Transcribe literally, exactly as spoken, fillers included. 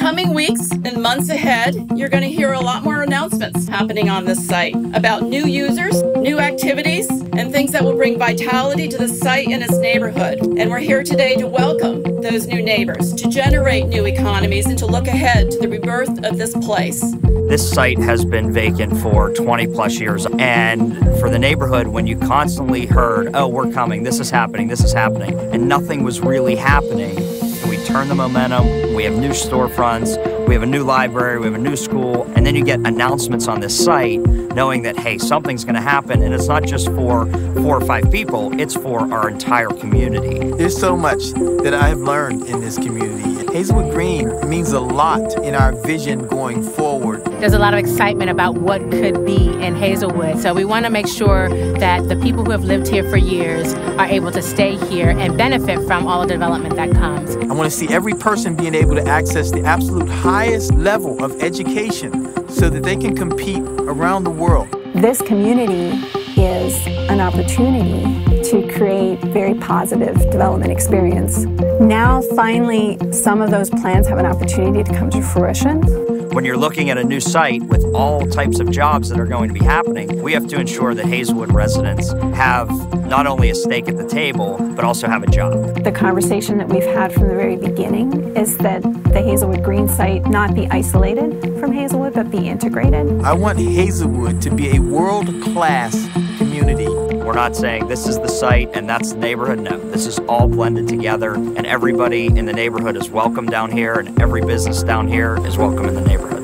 coming weeks and months ahead, you're going to hear a lot more announcements happening on this site about new users, new activities, and things that will bring vitality to the site and its neighborhood. And we're here today to welcome those new neighbors, to generate new economies, and to look ahead to the rebirth of this place. This site has been vacant for twenty plus years, and for the neighborhood, when you constantly heard, oh, we're coming, this is happening, this is happening, and nothing was really happening, and we turn the momentum, we have new storefronts, we have a new library, we have a new school, and then you get announcements on this site knowing that, hey, something's going to happen, and it's not just for four or five people, it's for our entire community. There's so much that I have learned in this community. Hazelwood Green means a lot in our vision going forward. There's a lot of excitement about what could be in Hazelwood, so we want to make sure that the people who have lived here for years are able to stay here and benefit from all the development that comes. I want to see every person being able to access the absolute highest level of education so that they can compete around the world. This community is an opportunity to create very positive development experience. Now, finally, some of those plans have an opportunity to come to fruition. When you're looking at a new site with all types of jobs that are going to be happening, we have to ensure that Hazelwood residents have not only a stake at the table, but also have a job. The conversation that we've had from the very beginning is that the Hazelwood Green site not be isolated from Hazelwood, but be integrated. I want Hazelwood to be a world-class community. We're not saying this is the site and that's the neighborhood. No, this is all blended together, and everybody in the neighborhood is welcome down here, and every business down here is welcome in the neighborhood.